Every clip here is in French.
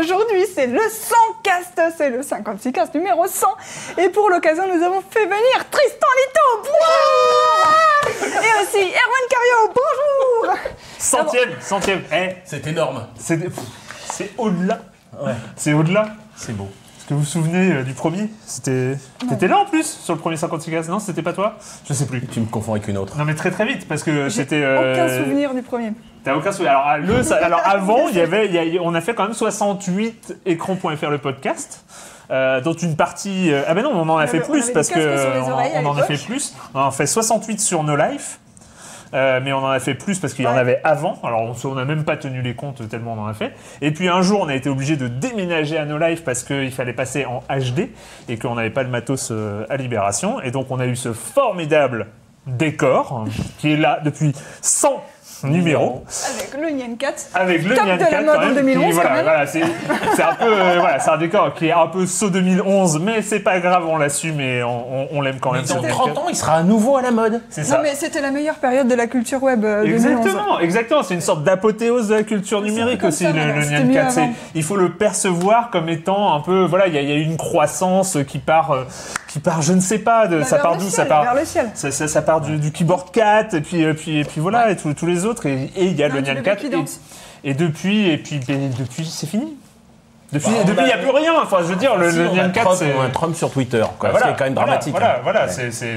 aujourd'hui, c'est le 100cast, c'est le 56cast numéro 100. Et pour l'occasion, nous avons fait venir Tristan Lito, bonjour. Et aussi Erwan Cario, bonjour. Centième. C'est énorme. C'est au-delà. Ouais. C'est au-delà. C'est beau. Est-ce que vous vous souvenez du premier? T'étais là en plus sur le premier 56cast? Non, c'était pas toi? Je sais plus. Tu me confonds avec une autre. Non, mais très vite parce que c'était. Aucun souvenir du premier. T'as aucun souvenir. Alors avant, on a fait quand même 68 écrans.fr le podcast. Dont une partie. Ah ben non, on en a fait plus parce que on en a fait plus. On en a fait 68 sur No Life. Mais on en a fait plus parce qu'il y en avait avant. Alors on n'a même pas tenu les comptes tellement on en a fait. Et puis un jour on a été obligé de déménager à No Life parce qu'il fallait passer en HD et qu'on n'avait pas le matos à Libération. Et donc on a eu ce formidable décor qui est là depuis 100 numéros. Avec le Nyan 4. Avec le Top Nyan de la 4 mode quand même. en 2011 Voilà, c'est un peu c'est un décor qui est un peu saut 2011, mais c'est pas grave, on l'assume et on l'aime quand même. Mais dans 30 ans, il sera à nouveau à la mode. C'est ça. Non mais c'était la meilleure période de la culture web 2011. Exactement. C'est une sorte d'apothéose de la culture numérique aussi, le Nyan 4. Il faut le percevoir comme étant un peu, voilà, il y a une croissance qui part, je ne sais pas, ça part d'où? Ça part vers le ciel. Ça part du keyboard 4 et puis voilà, et tous les autres. Et il y a le Nyan 4. Et depuis, c'est fini. Depuis, il n'y a plus rien. Enfin, je veux dire, le Nyan 4, c'est un Trump sur Twitter, quoi. Voilà, c'est quand même dramatique. Voilà.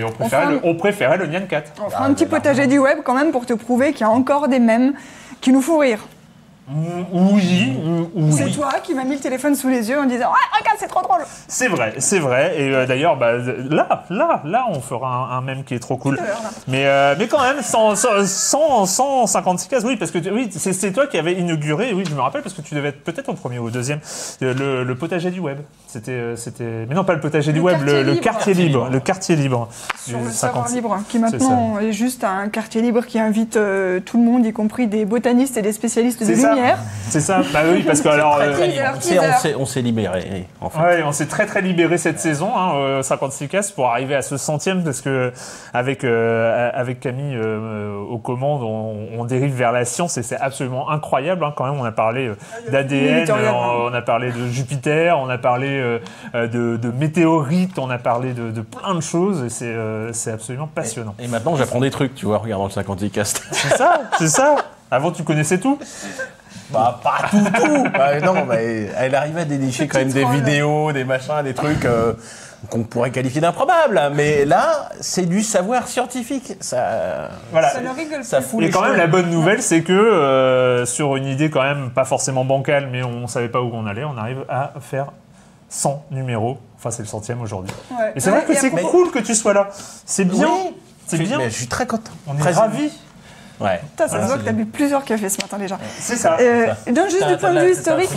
On préférait le Nyan 4. On fera un petit potager du web quand même pour te prouver qu'il y a encore des mèmes qui nous font rire. Oui. C'est toi qui m'as mis le téléphone sous les yeux en disant « regarde, c'est trop drôle !» C'est vrai. Et d'ailleurs, là, on fera un mème qui est trop cool. Mais quand même, 156 cases, oui, parce que c'est toi qui avais inauguré, oui, je me rappelle, parce que tu devais être peut-être au premier ou au deuxième, le potager du web. Mais non, pas le potager du web, le quartier libre. Le quartier libre. Sur le savoir libre, qui maintenant est juste un quartier libre qui invite tout le monde, y compris des botanistes et des spécialistes de lumière. C'est ça, bah oui, parce que alors... on s'est libéré, enfin. Ouais, on s'est très libéré cette saison, 56 cases, pour arriver à ce 100e, parce que avec Camille aux commandes, on dérive vers la science et c'est absolument incroyable, quand même. On a parlé d'ADN, on a parlé de Jupiter, on a parlé de météorites, on a parlé de plein de choses et c'est absolument passionnant. Et maintenant, j'apprends des trucs, tu vois, regardant le 56 cast. C'est ça. Avant, tu connaissais tout? Bah, pas tout. Non, mais elle arrive à dénicher quand même des vidéos, des machins, des trucs qu'on pourrait qualifier d'improbables. Mais là, c'est du savoir scientifique. Ça ne rigole ça fout les Et quand même, la bonne nouvelle, c'est que sur une idée quand même pas forcément bancale, mais on savait pas où on allait, on arrive à faire 100 numéros. Enfin, c'est le 100e aujourd'hui. Ouais. Et c'est vrai que c'est cool que tu sois là. C'est bien. Oui, c'est bien. Mais je suis très content. On est ravis. Ouais. Ça se voit que tu as bu plusieurs cafés ce matin déjà. C'est ça. Donc juste du point de vue historique.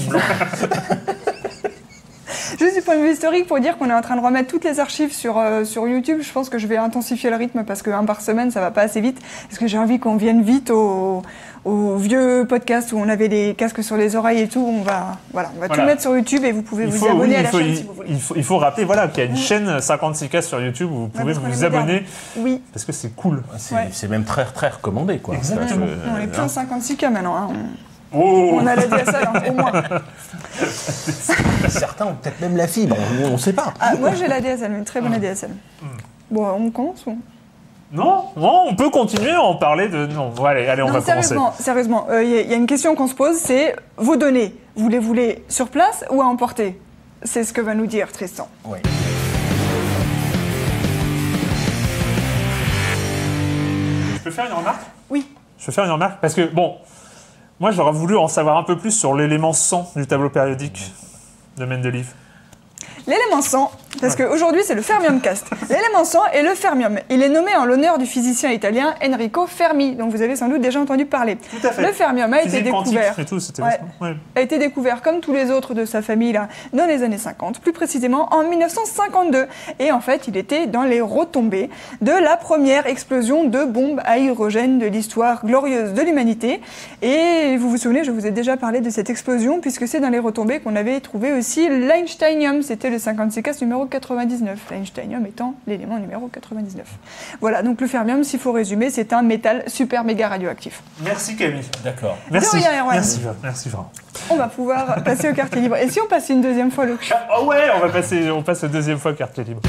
Juste du point de vue historique, pour dire qu'on est en train de remettre toutes les archives sur YouTube. Je pense que je vais intensifier le rythme parce qu'un par semaine, ça va pas assez vite. Parce que j'ai envie qu'on vienne vite au vieux podcast où on avait les casques sur les oreilles et tout. On va tout mettre sur YouTube et vous pouvez vous abonner à la chaîne si vous voulez. Il faut rappeler qu'il y a une chaîne 56K sur YouTube où vous pouvez vous abonner. Oui. Parce que c'est cool. C'est même très recommandé, quoi. Exactement. On est plus en 56K maintenant. On a la DSL, au moins. Certains ont peut-être même la fibre, on ne sait pas. Moi j'ai la DSL, une très bonne ADSL. Bon, on commence ou... Non, on peut continuer à en parler de... Non, allez, on va commencer. Sérieusement, y a une question qu'on se pose, c'est vos données, vous les voulez sur place ou à emporter? C'est ce que va nous dire Tristan. Oui. Je peux faire une remarque? Oui. Je peux faire une remarque parce que, moi j'aurais voulu en savoir un peu plus sur l'élément 100 du tableau périodique de Mendeleev. L'élément 100, parce qu'aujourd'hui c'est le Fermiumcast. L'élément 100 est le fermium. Il est nommé en l'honneur du physicien italien Enrico Fermi, dont vous avez sans doute déjà entendu parler. Tout à fait. Le fermium a été découvert. Et tout, a été découvert comme tous les autres de sa famille là, dans les années 50, plus précisément en 1952. Et en fait, il était dans les retombées de la première explosion de bombes à hydrogène de l'histoire glorieuse de l'humanité. Et vous vous souvenez, je vous ai déjà parlé de cette explosion, puisque c'est dans les retombées qu'on avait trouvé aussi l'Einsteinium. C'était le 56K numéro 99, l'Einsteinium étant l'élément numéro 99. Voilà, donc le fermium, s'il faut résumer, c'est un métal super méga radioactif. Merci Camille. D'accord. Merci. De rien, Erwan. Merci vraiment. on va pouvoir passer au quartier libre. Et si on passait une deuxième fois, Luc? Oh ouais, on passe la deuxième fois au quartier libre.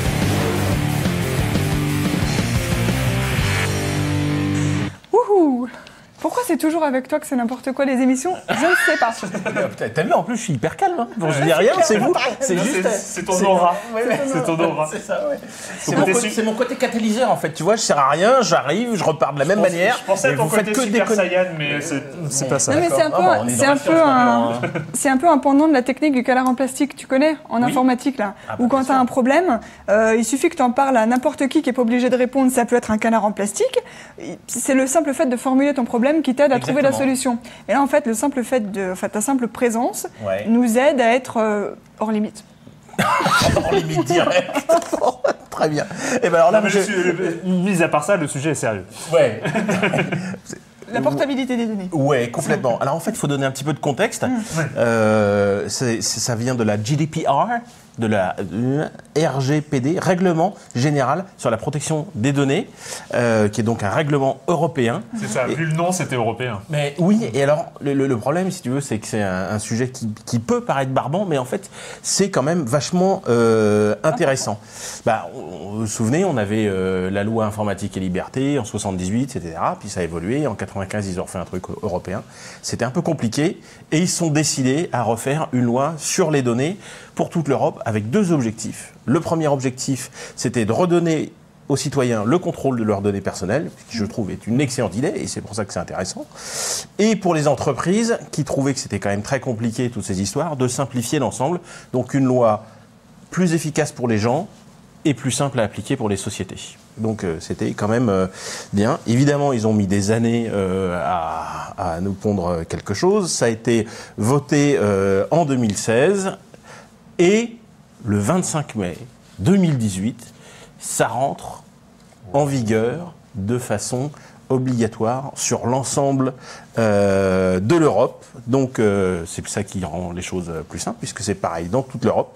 Wouhou! Pourquoi c'est toujours avec toi que c'est n'importe quoi les émissions? Je ne sais pas. T'as vu, en plus, je suis hyper calme. Hein. Bon, je dis rien, c'est vous. C'est juste. C'est ton aura. C'est ton aura. C'est ça, ouais. C'est mon côté catalyseur, en fait. Tu vois, je sers à rien, j'arrive, je repars de la même manière. Je pensais à ton côté Super Saiyan, mais c'est pas ça. Non, mais c'est un peu un pendant de la technique du canard en plastique, tu connais, en informatique, là. Où quand t'as un problème, il suffit que t'en parles à n'importe qui est pas obligé de répondre, ça peut être un canard en plastique. C'est le simple fait de formuler ton problème qui t'aide à trouver la solution. Et là, en fait, ta simple présence nous aide à être hors limite. Hors limite direct. Très bien. Et ben alors là, mis à part ça, le sujet est sérieux. Ouais. La portabilité des données. Ouais, complètement. Alors en fait, il faut donner un petit peu de contexte. Ça vient de la GDPR, de la RGPD, Règlement Général sur la protection des données, qui est donc un règlement européen. C'est ça, vu le nom, c'était européen. Mais oui, et alors le problème, si tu veux, c'est que c'est un sujet qui peut paraître barbant, mais en fait, c'est quand même vachement intéressant. Vous vous souvenez, on avait la loi informatique et liberté en 78, etc. Puis ça a évolué. En 95, ils ont refait un truc européen. C'était un peu compliqué et ils sont décidés à refaire une loi sur les données pour toute l'Europe avec deux objectifs. Le premier objectif, c'était de redonner aux citoyens le contrôle de leurs données personnelles, ce qui je trouve est une excellente idée et c'est pour ça que c'est intéressant. Et pour les entreprises qui trouvaient que c'était quand même très compliqué toutes ces histoires, de simplifier l'ensemble. Donc une loi plus efficace pour les gens et plus simple à appliquer pour les sociétés. Donc c'était quand même bien. Évidemment, ils ont mis des années à nous pondre quelque chose. Ça a été voté en 2016 et le 25 mai 2018, ça rentre en vigueur de façon obligatoire sur l'ensemble de l'Europe. Donc c'est ça qui rend les choses plus simples, puisque c'est pareil dans toute l'Europe,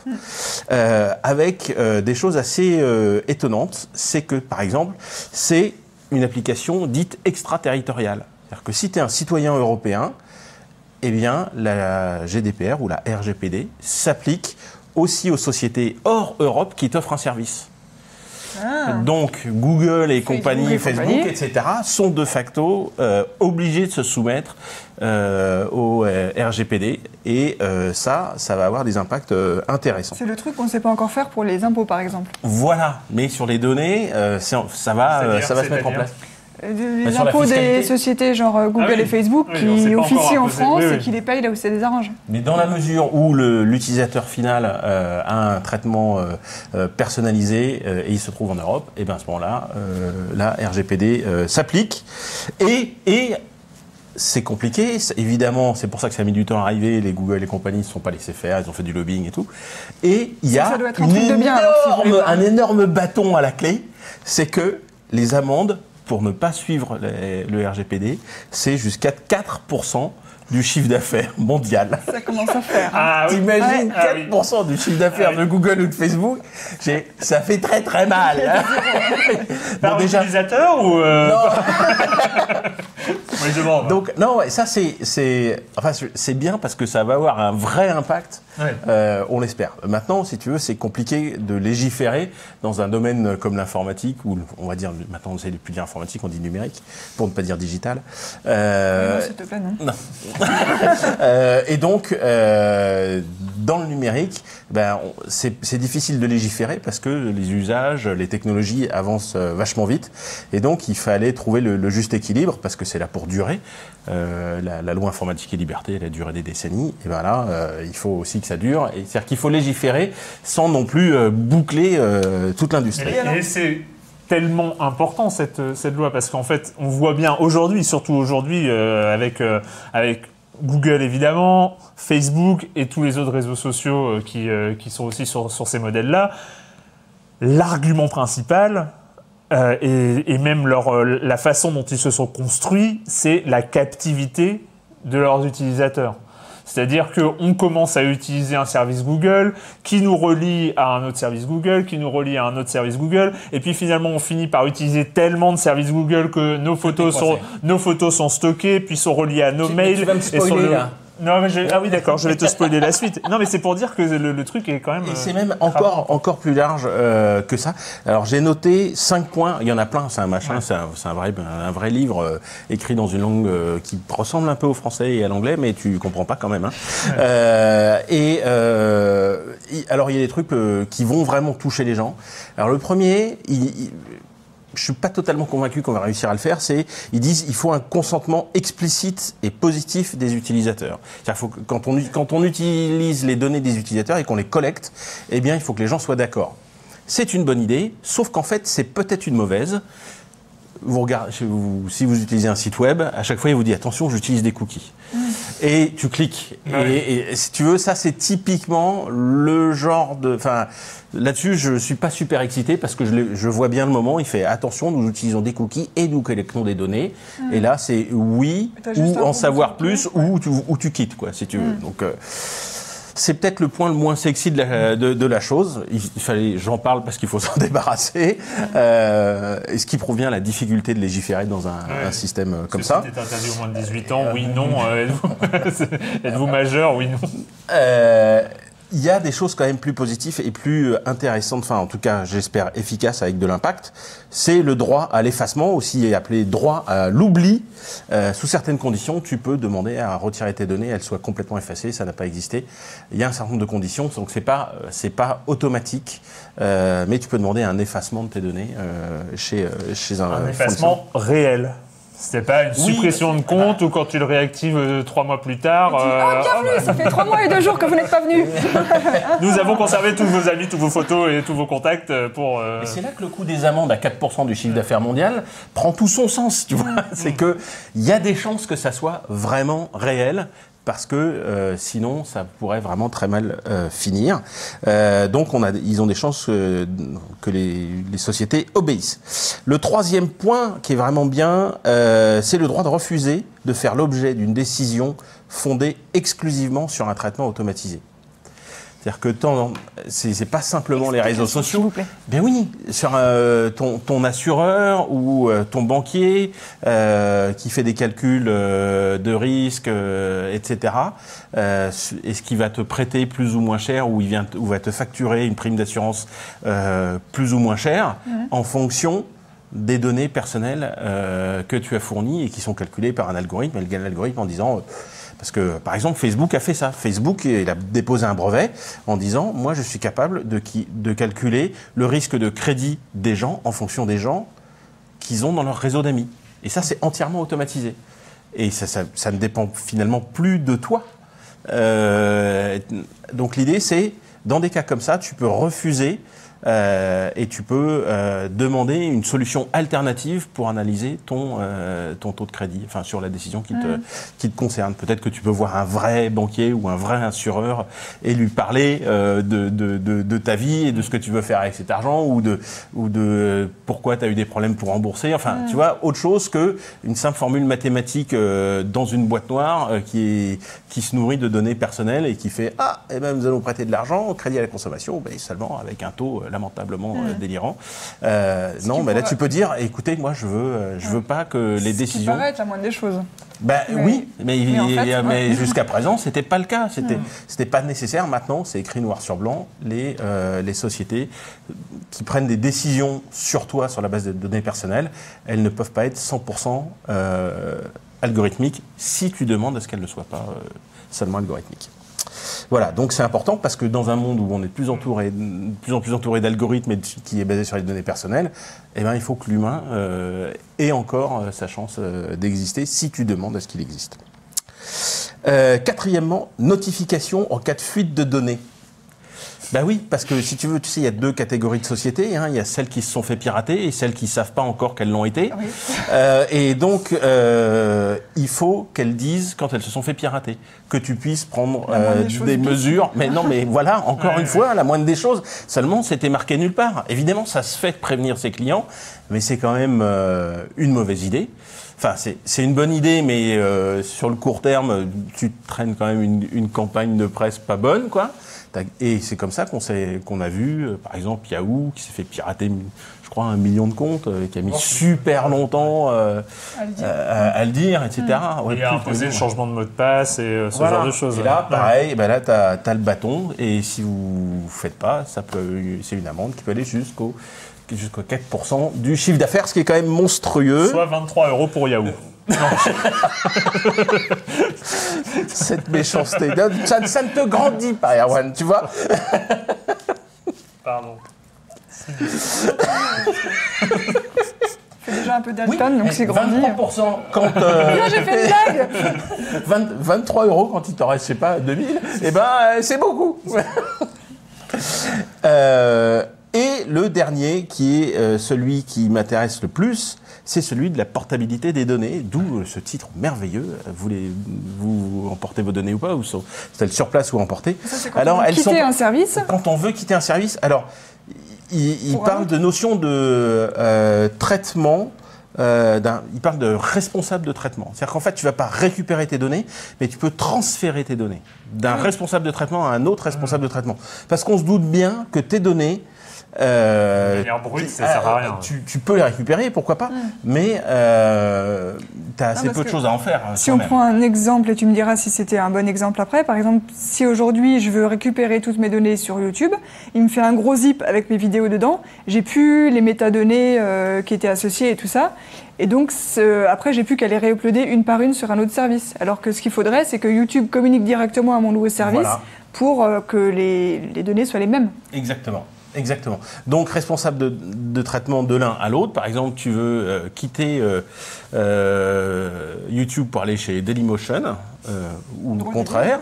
avec des choses assez étonnantes. C'est que, par exemple, c'est une application dite extraterritoriale. C'est-à-dire que si tu es un citoyen européen, eh bien, la GDPR ou la RGPD s'applique aussi aux sociétés hors Europe qui t'offrent un service. Donc Google et compagnie, Facebook, etc. sont de facto obligés de se soumettre au RGPD et ça va avoir des impacts intéressants. C'est le truc qu'on ne sait pas encore faire pour les impôts, par exemple. Voilà, mais sur les données, ça va se mettre en place. Les impôts des sociétés genre Google et Facebook qui officient en France et qui les payent là où ça les arrange. Mais dans la mesure où l'utilisateur final a un traitement personnalisé et il se trouve en Europe, et bien à ce moment-là, la RGPD s'applique et c'est compliqué, évidemment, c'est pour ça que ça a mis du temps à arriver, les Google et compagnie ne se sont pas laissés faire, ils ont fait du lobbying et tout. Et il y a un énorme bâton à la clé, c'est que les amendes pour ne pas suivre le RGPD, c'est jusqu'à 4% du chiffre d'affaires mondial. Ça commence à faire. T'imagines 4% du chiffre d'affaires de Google ou de Facebook, ça fait très très mal. Par utilisateur ou Non. Donc non, ça c'est bien parce que ça va avoir un vrai impact. On l'espère. Maintenant, si tu veux, c'est compliqué de légiférer dans un domaine comme l'informatique, où on va dire, maintenant on ne sait plus dire informatique, on dit numérique, pour ne pas dire digital. Non, s'il te plaît, non. Et donc, dans le numérique, c'est difficile de légiférer parce que les usages, les technologies avancent vachement vite. Et donc, il fallait trouver le juste équilibre parce que c'est là pour durer. La loi informatique et liberté, elle a duré des décennies. Et ben là, il faut aussi que ça dure. C'est-à-dire qu'il faut légiférer sans non plus boucler toute l'industrie. Et c'est tellement important cette loi parce qu'en fait, on voit bien aujourd'hui, surtout aujourd'hui, avec Google évidemment, Facebook et tous les autres réseaux sociaux qui sont aussi sur ces modèles-là, l'argument principal et même la façon dont ils se sont construits, c'est la captivité de leurs utilisateurs. C'est-à-dire qu'on commence à utiliser un service Google qui nous relie à un autre service Google, qui nous relie à un autre service Google, et puis finalement on finit par utiliser tellement de services Google que nos photos sont stockées, puis sont reliées à nos mails. Tu vas me spoiler là. Non, mais ah oui, d'accord, je vais te spoiler la suite. Non, mais c'est pour dire que le truc est quand même... Et c'est même encore plus large que ça. Alors, j'ai noté 5 points. Il y en a plein, c'est un machin, c'est un vrai livre écrit dans une langue qui ressemble un peu au français et à l'anglais, mais tu comprends pas quand même. Hein. Ouais. Alors, il y a des trucs qui vont vraiment toucher les gens. Alors, le premier... je suis pas totalement convaincu qu'on va réussir à le faire, ils disent il faut un consentement explicite et positif des utilisateurs. C'est-à-dire quand on utilise les données des utilisateurs et qu'on les collecte, eh bien il faut que les gens soient d'accord. C'est une bonne idée, sauf qu'en fait c'est peut-être une mauvaise. Si vous utilisez un site web, à chaque fois il vous dit attention, j'utilise des cookies. Et tu cliques. Et si tu veux, ça c'est typiquement le genre de... Enfin, là-dessus, je suis pas super excité parce que je vois bien le moment. Il fait attention, nous utilisons des cookies et nous collectons des données. Et là, c'est oui ou en savoir plus ou tu quittes, quoi, si tu veux. Donc, c'est peut-être le point le moins sexy de la chose. J'en parle parce qu'il faut s'en débarrasser. Et ce qui provient de la difficulté de légiférer dans un système comme ça. C'est interdit au moins de 18 ans, oui, non. Êtes-vous majeur, oui, non. Il y a des choses quand même plus positives et plus intéressantes, enfin en tout cas j'espère efficaces avec de l'impact. C'est le droit à l'effacement, aussi appelé droit à l'oubli. Sous certaines conditions, tu peux demander à retirer tes données, elles soient complètement effacées, ça n'a pas existé. Il y a un certain nombre de conditions, donc c'est pas automatique, mais tu peux demander un effacement de tes données chez un effacement réel. C'était pas une suppression de compte ou quand tu le réactives 3 mois plus tard. Bienvenue, ça fait 3 mois et 2 jours que vous n'êtes pas venu. Nous avons conservé tous vos amis, tous vos photos et tous vos contacts pour... Et c'est là que le coût des amendes à 4% du chiffre d'affaires mondial prend tout son sens, tu vois. C'est que il y a des chances que ça soit vraiment réel. Parce que sinon, ça pourrait vraiment très mal finir. Donc, ils ont des chances que les sociétés obéissent. Le troisième point qui est vraiment bien, c'est le droit de refuser de faire l'objet d'une décision fondée exclusivement sur un traitement automatisé. C'est-à-dire que c'est pas simplement les réseaux sociaux. S'il vous plaît. Ben oui, sur ton assureur ou ton banquier qui fait des calculs de risque, etc. Est-ce qu'il va te prêter plus ou moins cher ou va te facturer une prime d'assurance plus ou moins chère en fonction des données personnelles que tu as fournies et qui sont calculées par un algorithme. Et l'algorithme en disant... Parce que, par exemple, Facebook a fait ça. Facebook, il a déposé un brevet en disant « Moi, je suis capable de calculer le risque de crédit des gens en fonction des gens qu'ils ont dans leur réseau d'amis. » Et ça, c'est entièrement automatisé. Et ça ne dépend finalement plus de toi. Donc, l'idée, c'est, dans des cas comme ça, tu peux refuser et tu peux demander une solution alternative pour analyser ton taux de crédit, enfin sur la décision qui te concerne. Peut-être que tu peux voir un vrai banquier ou un vrai assureur et lui parler de ta vie et de ce que tu veux faire avec cet argent ou de pourquoi tu as eu des problèmes pour rembourser. Enfin, tu vois, autre chose qu'une simple formule mathématique dans une boîte noire qui se nourrit de données personnelles et qui fait « Ah, eh ben, nous allons prêter de l'argent au crédit à la consommation, ben, seulement avec un taux lamentablement délirant. » Non, mais là tu peux dire, écoutez, moi je veux pas que les décisions... Ce qui paraît être la moindre des choses. Ben oui, mais jusqu'à présent c'était pas le cas, c'était pas nécessaire. Maintenant c'est écrit noir sur blanc, les sociétés qui prennent des décisions sur toi sur la base de données personnelles, elles ne peuvent pas être 100% algorithmiques si tu demandes à ce qu'elles ne soient pas seulement algorithmiques. Voilà, donc c'est important parce que dans un monde où on est de plus en plus entouré d'algorithmes et qui est basé sur les données personnelles, eh ben, il faut que l'humain ait encore sa chance d'exister si tu demandes à ce qu'il existe. Quatrièmement, notification en cas de fuite de données. Ben oui, parce que si tu veux, tu sais, il y a 2 catégories de sociétés. Il y a celles qui se sont fait pirater et celles qui ne savent pas encore qu'elles l'ont été. Oui. Et donc, il faut qu'elles disent quand elles se sont fait pirater, que tu puisses prendre des mesures. Mais non, mais voilà, encore une fois, la moindre des choses. Seulement, c'était marqué nulle part. Évidemment, ça se fait de prévenir ses clients, mais c'est quand même une mauvaise idée. Enfin, c'est une bonne idée, mais sur le court terme, tu traînes quand même une campagne de presse pas bonne, quoi. Et c'est comme ça qu'on a vu, par exemple, Yahoo, qui s'est fait pirater, je crois, 1 million de comptes, qui a mis super longtemps à le dire, etc. Il a imposé le changement de mot de passe et ce genre de choses. Et là, pareil, là, tu as le bâton, et si vous ne faites pas, c'est une amende qui peut aller jusqu'au 4% du chiffre d'affaires, ce qui est quand même monstrueux. Soit 23 € pour Yahoo. Cette méchanceté, ça ne te grandit pas, Erwan, tu vois. Pardon. C'est déjà un peu Dalton, donc c'est grandi. 23% quand... j'ai fait une blague. 23 € quand il t'en reste, je sais pas, 2000, c'est beaucoup. Et le dernier, qui est celui qui m'intéresse le plus, c'est celui de la portabilité des données, d'où ce titre merveilleux. Vous emportez vos données ou pas, ou c'est sur place ou emporter. Alors, quitter un service. Quand on veut quitter un service, alors il parle de notion de traitement. Il parle de responsable de traitement. C'est-à-dire qu'en fait, tu ne vas pas récupérer tes données, mais tu peux transférer tes données d'un responsable de traitement à un autre responsable de traitement. Parce qu'on se doute bien que tes données, de manière brute, ça sert à rien. Tu peux les récupérer, pourquoi pas, mais tu as assez peu de choses à en faire. Si on prend un exemple, et tu me diras si c'était un bon exemple après, par exemple, si aujourd'hui je veux récupérer toutes mes données sur YouTube, il me fait un gros zip avec mes vidéos dedans, j'ai plus les métadonnées qui étaient associées et tout ça, et donc après j'ai plus qu'à les réuploader une par une sur un autre service. Alors que ce qu'il faudrait, c'est que YouTube communique directement à mon nouveau service pour que les données soient les mêmes. Exactement. Donc, responsable de traitement de l'un à l'autre. Par exemple, tu veux quitter YouTube pour aller chez Dailymotion, ou le contraire.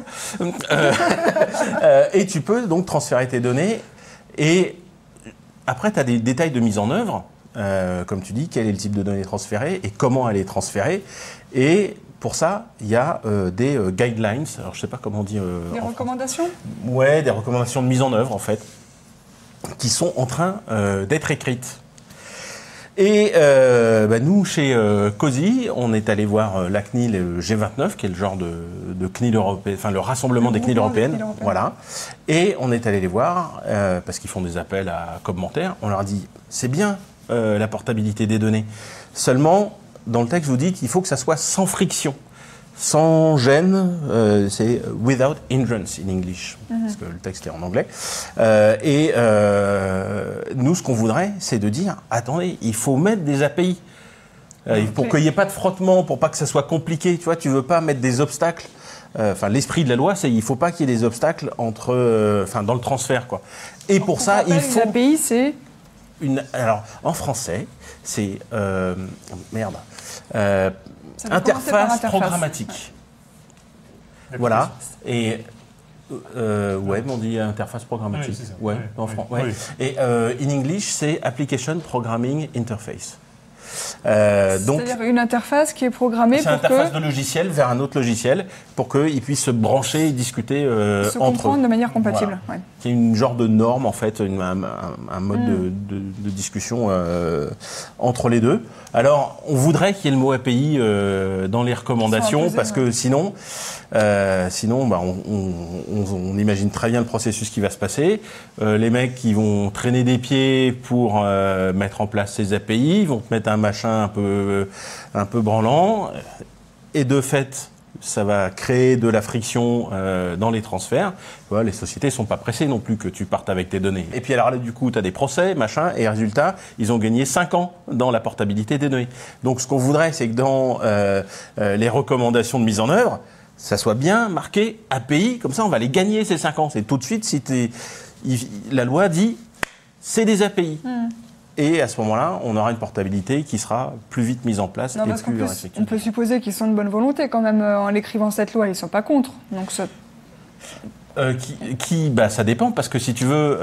Et tu peux donc transférer tes données. Et après, tu as des détails de mise en œuvre. Comme tu dis, quel est le type de données transférées et comment elle est transférée. Et pour ça, il y a des guidelines. Alors, je ne sais pas comment on dit. Des recommandations ? Ouais, des recommandations de mise en œuvre, en fait, qui sont en train d'être écrites. Et nous, chez COSI, on est allé voir la CNIL et le G29, qui est le genre de CNIL européen, enfin le rassemblement des CNIL européennes. Voilà. Et on est allé les voir, parce qu'ils font des appels à commentaires. On leur a dit, c'est bien la portabilité des données. Seulement, dans le texte, vous dites qu'il faut que ça soit sans friction. Sans gêne, c'est without hindrance in English, parce que le texte est en anglais. Nous, ce qu'on voudrait, c'est de dire, attendez, il faut mettre des API pour qu'il n'y ait pas de frottement, pour pas que ça soit compliqué. Tu vois, tu veux pas mettre des obstacles. Enfin, l'esprit de la loi, c'est il faut pas qu'il y ait des obstacles dans le transfert, quoi. Et pour ça, il faut. Une API, c'est alors, en français, c'est interface programmatique. Voilà. Et on dit interface programmatique. Oui, Et in English, c'est application programming interface. C'est-à-dire une interface qui est programmée pour que... C'est une interface de logiciel vers un autre logiciel pour qu'ils puissent se brancher et discuter se comprendre de manière compatible. Voilà. C'est une genre de norme, en fait, un mode de discussion entre les deux. Alors, on voudrait qu'il y ait le mot API dans les recommandations parce que sinon on imagine très bien le processus qui va se passer. Les mecs qui vont traîner des pieds pour mettre en place ces API, ils vont te mettre un machin un peu branlant. Et de fait, ça va créer de la friction dans les transferts. Les sociétés ne sont pas pressées non plus que tu partes avec tes données. Et puis alors là, du coup, tu as des procès, machin, et résultat, ils ont gagné 5 ans dans la portabilité des données. Donc ce qu'on voudrait, c'est que dans les recommandations de mise en œuvre, ça soit bien marqué API, comme ça on va les gagner ces 5 ans. C'est tout de suite, la loi dit, c'est des API. Et à ce moment-là, on aura une portabilité qui sera plus vite mise en place et plus respectueuse. On peut supposer qu'ils sont de bonne volonté quand même en l'écrivant cette loi, ils ne sont pas contre. Donc Ça dépend, parce que si tu veux,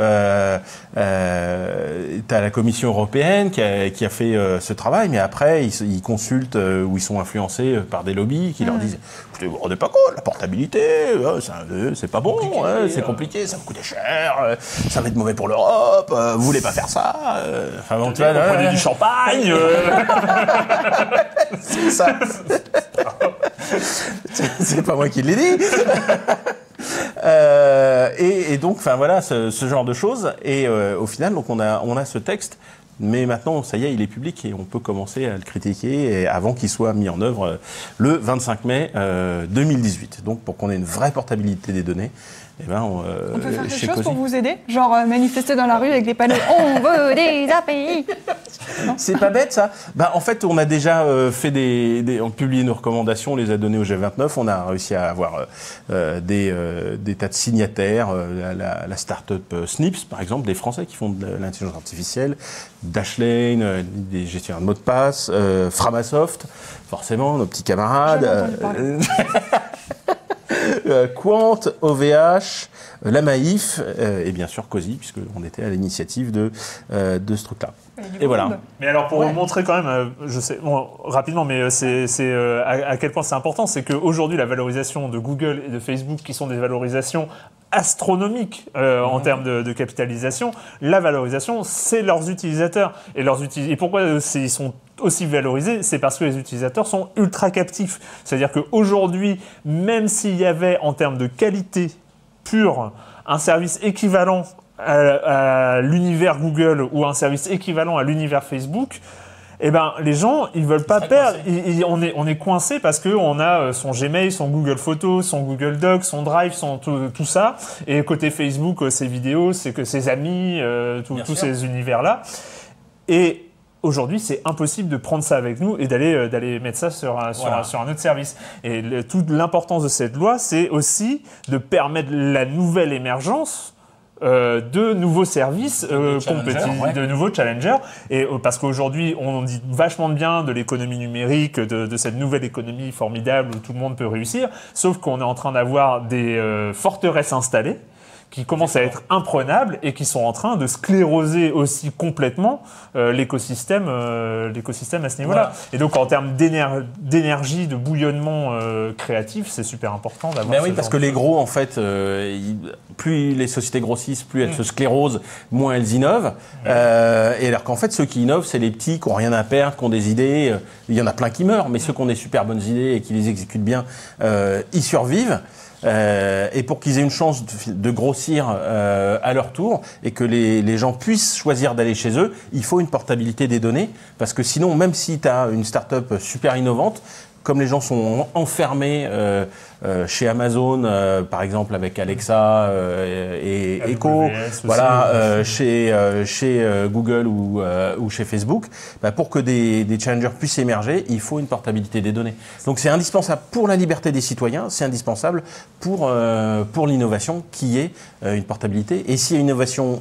t'as la Commission européenne qui a fait ce travail, mais après ils consultent ou ils sont influencés par des lobbies qui leur disent « Vous vous rendez pas compte, la portabilité, c'est pas bon, c'est compliqué, ça va coûter cher, ça va être mauvais pour l'Europe, vous voulez pas faire ça ?» Enfin bon, tu vois, vous prenez du champagne. C'est ça. C'est pas moi qui l'ai dit. Et donc, enfin voilà, ce genre de choses. Et au final, donc on a ce texte, mais maintenant, ça y est, il est public et on peut commencer à le critiquer avant qu'il soit mis en œuvre le 25 mai 2018. Donc, pour qu'on ait une vraie portabilité des données. Eh ben, on peut faire quelque chose pour vous aider, genre manifester dans la rue avec les panneaux « On veut des API ». C'est pas bête ça. En fait, on a déjà on publié nos recommandations, on les a données au G29. On a réussi à avoir des tas de signataires, la start-up Snips par exemple, des Français qui font de l'intelligence artificielle, Dashlane, des gestionnaires de mots de passe, Framasoft, forcément nos petits camarades. Quant, OVH, la Maïf et bien sûr COSI, puisqu'on était à l'initiative de ce truc-là. Et voilà. Mais alors pour vous montrer quand même, je sais, rapidement, mais c'est à quel point c'est important, c'est qu'aujourd'hui la valorisation de Google et de Facebook, qui sont des valorisations astronomiques en termes de capitalisation, la valorisation, c'est leurs utilisateurs. Et pourquoi ils sont aussi valorisés, c'est parce que les utilisateurs sont ultra captifs. C'est-à-dire qu'aujourd'hui, même s'il y avait en termes de qualité pure un service équivalent à l'univers Google ou un service équivalent à l'univers Facebook, eh ben, les gens, ils veulent pas perdre. On est coincé parce que on a son Gmail, son Google Photos, son Google Docs, son Drive, tout ça. Et côté Facebook, ses vidéos, c'est que ses amis, tous ces univers-là. Et aujourd'hui, c'est impossible de prendre ça avec nous et d'aller mettre ça sur un autre service. Et toute l'importance de cette loi, c'est aussi de permettre la nouvelle émergence de nouveaux services de nouveaux challengers. Et parce qu'aujourd'hui, on dit vachement de bien de l'économie numérique, de cette nouvelle économie formidable où tout le monde peut réussir, sauf qu'on est en train d'avoir des forteresses installées qui commencent à être imprenables et qui sont en train de scléroser aussi complètement l'écosystème à ce niveau-là. Voilà. Et donc en termes d'énergie, de bouillonnement créatif, c'est super important d'avoir. Ben oui, parce que les gros, en fait, plus les sociétés grossissent, plus elles se sclérosent, moins elles innovent. Et alors qu'en fait, ceux qui innovent, c'est les petits qui n'ont rien à perdre, qui ont des idées. Il y en a plein qui meurent, mais ceux qui ont des super bonnes idées et qui les exécutent bien, ils survivent. Et pour qu'ils aient une chance de grossir à leur tour et que les gens puissent choisir d'aller chez eux, il faut une portabilité des données, parce que sinon, même si tu as une start-up super innovante, comme les gens sont enfermés chez Amazon, par exemple avec Alexa et Echo, voilà, chez Google ou chez Facebook, pour que des challengers puissent émerger, il faut une portabilité des données. Donc c'est indispensable pour la liberté des citoyens, c'est indispensable pour l'innovation qui est une portabilité. Et s'il y a une innovation,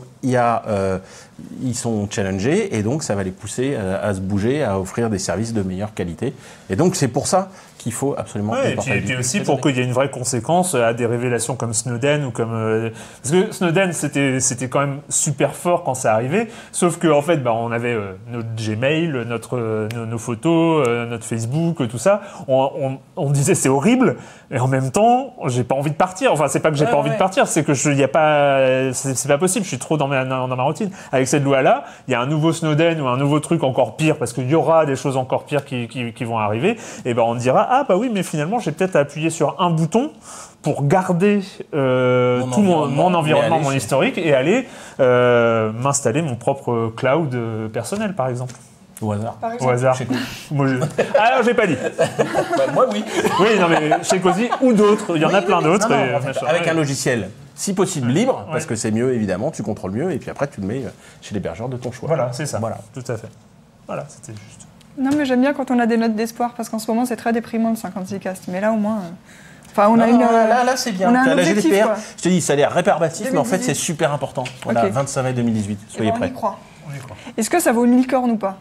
ils sont challengés et donc ça va les pousser à se bouger, à offrir des services de meilleure qualité. Et donc c'est pour ça qu'il faut absolument une portabilité. Et puis aussi pour qu'il y ait une vraie conséquence à des révélations comme Snowden ou comme parce que Snowden c'était quand même super fort quand ça arrivait, sauf que en fait on avait notre Gmail, nos photos, notre Facebook, tout ça. On disait c'est horrible, et en même temps j'ai pas envie de partir. Enfin c'est pas que j'ai pas envie de partir, c'est que c'est pas possible. Je suis trop dans ma routine. Avec cette loi-là, il y a un nouveau Snowden ou un nouveau truc encore pire, parce qu'il y aura des choses encore pires qui vont arriver. Et on dira ah bah oui, mais finalement j'ai peut-être appuyé sur un bouton pour garder tout mon environnement, mon historique, et aller m'installer mon propre cloud personnel, par exemple. Au hasard. Au hasard. Moi, alors j'ai pas dit. Moi oui. Oui, non mais chez COSI ou d'autres, il y en a plein d'autres. Avec un logiciel, si possible libre, parce que c'est mieux évidemment, tu contrôles mieux, et puis après tu le mets chez l'hébergeur de ton choix. Voilà, c'est ça. Voilà, tout à fait. Voilà, c'était juste. Non, mais j'aime bien quand on a des notes d'espoir, parce qu'en ce moment c'est très déprimant le 56cast, mais là au moins. Enfin, on a une. Là c'est bien. On a un la objectif, GDPR, quoi. je te dis, ça a l'air rébarbatif, mais en fait c'est super important. Voilà, okay. 25 mai 2018, soyez prêts. On y croit. Est-ce que ça vaut une licorne ou pas?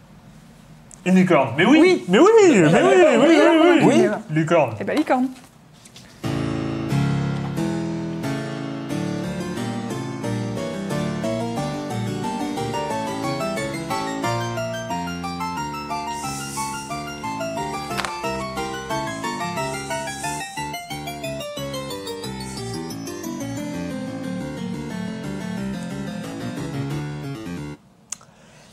Une licorne? Mais oui. Mais oui. Oui. Licorne. Eh ben licorne.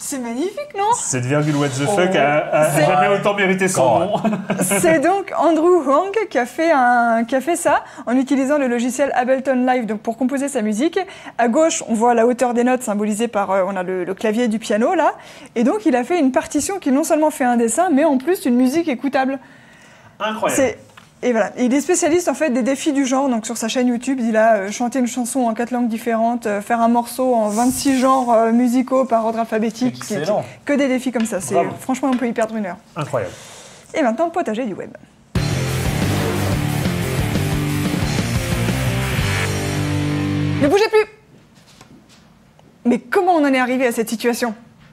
C'est magnifique, non? Cette virgule what the fuck a jamais autant mérité son nom. C'est donc Andrew Huang qui a fait ça en utilisant le logiciel Ableton Live donc pour composer sa musique. À gauche, on voit la hauteur des notes symbolisée par on a le clavier du piano là, et donc il a fait une partition qui non seulement fait un dessin, mais en plus une musique écoutable. Incroyable. Et voilà, il est spécialiste en fait des défis du genre, donc sur sa chaîne YouTube, il a chanté une chanson en 4 langues différentes, faire un morceau en 26 genres musicaux par ordre alphabétique. Excellent. Que des défis comme ça, franchement on peut y perdre une heure. Incroyable. Et maintenant, potager du web. Ne bougez plus! Mais comment on en est arrivé à cette situation?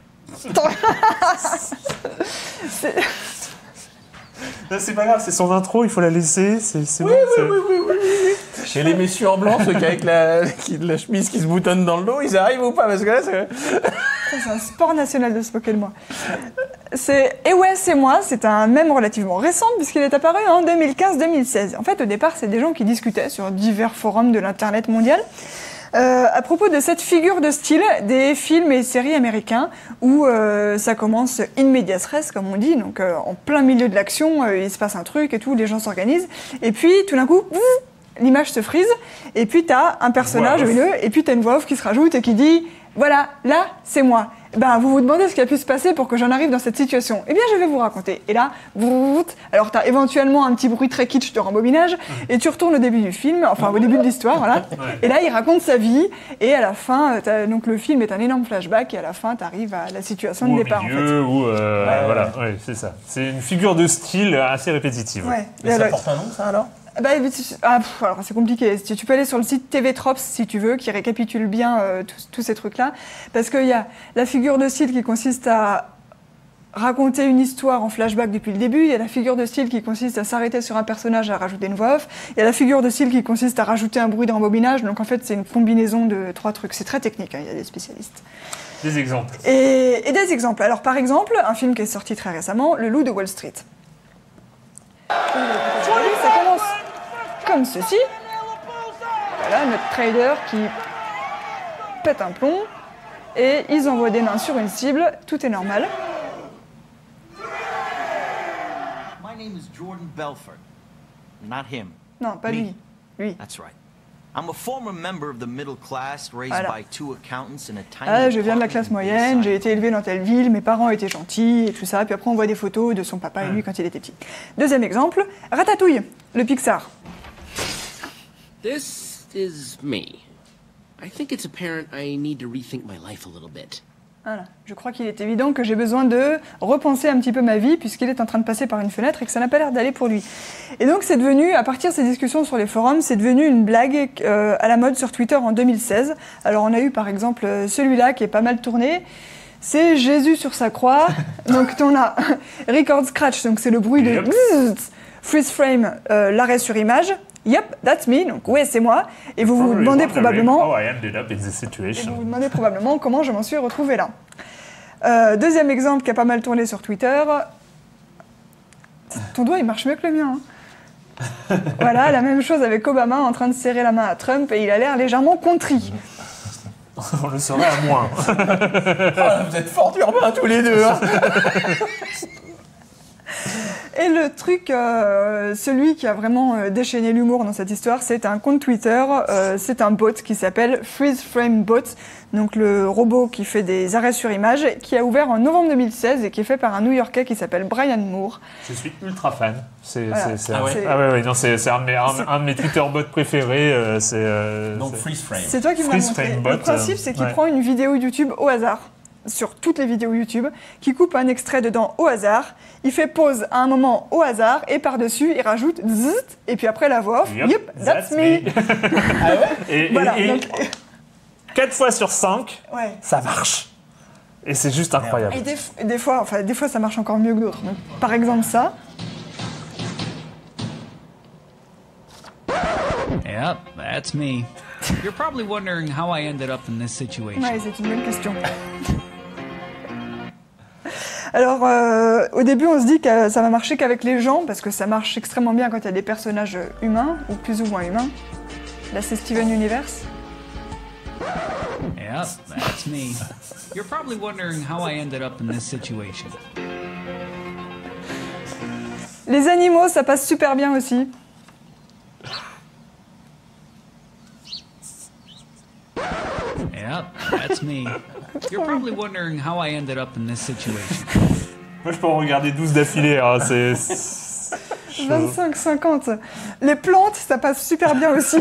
C'est pas grave, c'est son intro, il faut la laisser. Oui. Chez les messieurs en blanc, ceux qui avec la chemise qui se boutonne dans le dos, ils arrivent ou pas? Parce que là, c'est un sport national de se moquer de moi. Et ouais, c'est moi, c'est un mème relativement récent puisqu'il est apparu en 2015-2016. En fait, au départ, c'est des gens qui discutaient sur divers forums de l'internet mondial à propos de cette figure de style des films et séries américains où ça commence in medias res, comme on dit, donc en plein milieu de l'action, il se passe un truc et tout, les gens s'organisent, et puis tout d'un coup, l'image se frise, et puis t'as un personnage au milieu, et puis t'as une voix off qui se rajoute et qui dit « Voilà, là, c'est moi ». Ben, vous vous demandez ce qui a pu se passer pour que j'en arrive dans cette situation. Eh bien, je vais vous raconter. Et là, alors t'as éventuellement un petit bruit très kitsch de rembobinage, et tu retournes au début du film, enfin au début de l'histoire, voilà. Et là, il raconte sa vie, et à la fin, donc le film est un énorme flashback, et à la fin, t'arrives à la situation de départ. Au milieu, voilà, ouais, c'est ça. C'est une figure de style assez répétitive. Ouais. Mais ça porte un nom, ça, alors? Alors c'est compliqué. Tu peux aller sur le site TV Tropes si tu veux, qui récapitule bien tous ces trucs-là. Parce qu'il y a la figure de style qui consiste à raconter une histoire en flashback depuis le début. Il y a la figure de style qui consiste à s'arrêter sur un personnage et à rajouter une voix off. Il y a la figure de style qui consiste à rajouter un bruit de rembobinage. Donc en fait, c'est une combinaison de 3 trucs. C'est très technique, hein, il y a des spécialistes. Des exemples. Et des exemples. Alors par exemple, un film qui est sorti très récemment, Le Loup de Wall Street. Ça commence comme ceci. Voilà, notre trader qui pète un plomb et ils envoient des mains sur une cible, tout est normal. My name is Jordan Belfort. Not him. Non, pas lui. Lui. That's right. I'm a former member of the middle class raised by 2 accountants in a tiny Ah, je viens de la classe moyenne, j'ai été élevé dans telle ville, mes parents étaient gentils et tout ça. Puis après, on voit des photos de son papa et lui quand il était petit. Deuxième exemple, Ratatouille, le Pixar. This is me. I think it's apparent I need to rethink my life a little bit. Voilà. Je crois qu'il est évident que j'ai besoin de repenser un petit peu ma vie puisqu'il est en train de passer par une fenêtre et que ça n'a pas l'air d'aller pour lui. Et donc c'est devenu, à partir de ces discussions sur les forums, c'est devenu une blague à la mode sur Twitter en 2016. Alors on a eu par exemple celui-là qui est pas mal tourné. C'est Jésus sur sa croix. Donc on a Record Scratch, donc c'est le bruit de freeze frame, l'arrêt sur image. Yep, that's me. Donc ouais, c'est moi. Et vous vous demandez probablement. Vous demandez probablement comment je m'en suis retrouvé là. Deuxième exemple qui a pas mal tourné sur Twitter. Ton doigt, il marche mieux que le mien. Hein. Voilà, la même chose avec Obama en train de serrer la main à Trump et il a l'air légèrement contrit. On le saurait à moins. Vous êtes fort urbains tous les deux. Hein. Et le truc, celui qui a vraiment déchaîné l'humour dans cette histoire, c'est un compte Twitter, c'est un bot qui s'appelle Freeze Frame Bot, donc le robot qui fait des arrêts sur image, qui a ouvert en novembre 2016 et qui est fait par un New-Yorkais qui s'appelle Brian Moore. Je suis ultra fan. C'est un de mes Twitter bots préférés. Donc Freeze Frame. C'est toi qui me l'as montré. Le principe, c'est qu'il prend une vidéo YouTube au hasard, sur toutes les vidéos YouTube, qui coupe un extrait dedans au hasard, il fait pause à un moment au hasard, et par-dessus, il rajoute zzzt, et puis après la voix off, yep, that's me. Ah ouais. Et 4 fois sur 5, ça marche. Et c'est juste incroyable. Et des fois, ça marche encore mieux que d'autres. Donc, par exemple, ça. Yep, that's me. You're probably wondering how I ended up in this situation. Ouais, c'est une bonne question. Alors, au début, on se dit que ça va marcher qu'avec les gens, parce que ça marche extrêmement bien quand il y a des personnages humains, ou plus ou moins humains. Là, c'est Steven Universe. Yep, that's me. You're probably wondering how I ended up in this situation. Les animaux, ça passe super bien aussi. Yep, that's me. You're probably wondering how I ended up in this situation. Moi, je peux en regarder 12 d'affilée. Hein, c'est 25-50. Les plantes, ça passe super bien aussi.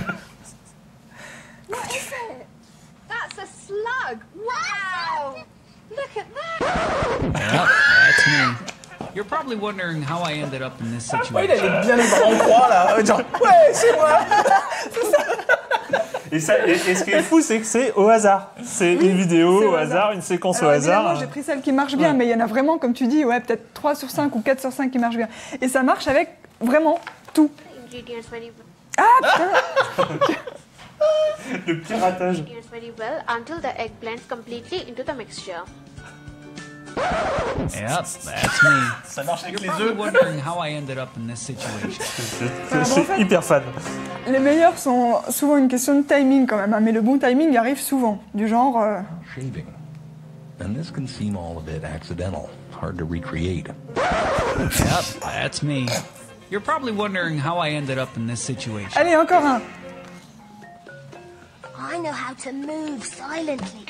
What tu fais? That's a slug. Wow! Look at that. Yep, that's me. You're probably wondering how I ended up in this situation. Ouais, il avait bien les bras en croix là. Genre, ouais, c'est moi. Et ce qui est fou, c'est que c'est au hasard. C'est une vidéo au hasard, une séquence au hasard. Moi, j'ai pris celle qui marche bien, mais il y en a vraiment, comme tu dis, ouais, peut-être 3 sur 5 ou 4 sur 5 qui marchent bien. Et ça marche avec vraiment tout. Le piratage. Very well until the egg blends completely into the mixture. Yep, that's me. Ça marche avec You're les probably œufs. wondering how I ended up in this situation. Je suis hyper fan. Les meilleurs sont souvent une question de timing quand même, hein, mais le bon timing arrive souvent. Du genre, Shaving. And this can seem all a bit accidental, hard to recreate. Yep, that's me. You're probably wondering how I ended up in this situation. allez, encore un. I know how to move silently.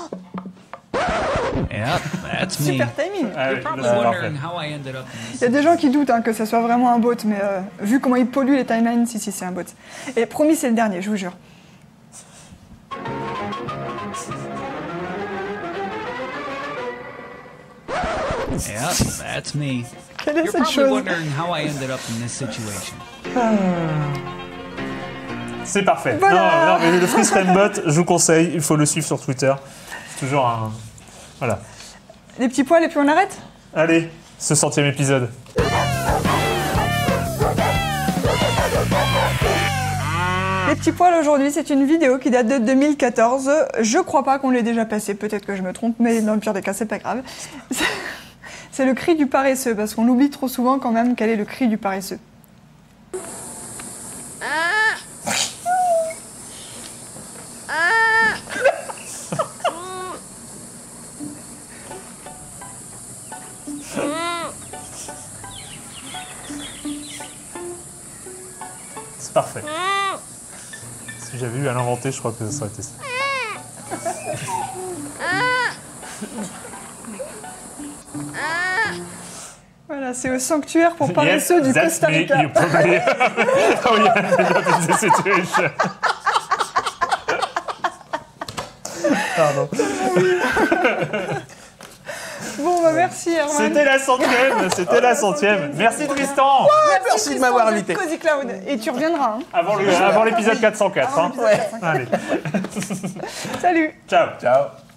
Yep, that's me. Super timing. Ah, You're oui, probably là, c'est wondering parfait. how I ended up in this Il y a des gens qui doutent hein, que ça soit vraiment un bot, mais vu comment il pollue les timelines, si, c'est un bot. Et promis, c'est le dernier, je vous jure. Yep, that's me. Quelle est You're cette probably chose? wondering how I ended up in this situation. C'est parfait. Voilà. Non, mais le Freeze Frame Bot, je vous conseille, il faut le suivre sur Twitter. C'est toujours un... Voilà. Les petits poils et puis on arrête? Allez, ce 100e épisode. Les petits poils aujourd'hui, c'est une vidéo qui date de 2014. Je crois pas qu'on l'ait déjà passée, peut-être que je me trompe, mais dans le pire des cas, c'est pas grave. C'est le cri du paresseux, parce qu'on oublie trop souvent quand même quel est le cri du paresseux. C'est parfait. Si j'avais eu à l'inventer, je crois que ça aurait été ça. Voilà, c'est au sanctuaire pour paresseux du that's Costa me. Rica. You probably... oh yeah, that's the situation. Pardon. Bon, bah merci Herman. C'était la 100e, c'était la 100e. Merci Tristan. Merci de m'avoir invité. Ah, Cozy Cloud. Et tu reviendras. Hein. Avant l'épisode 404. Avant Hein. l'épisode 404. Allez. Salut. Ciao. Ciao.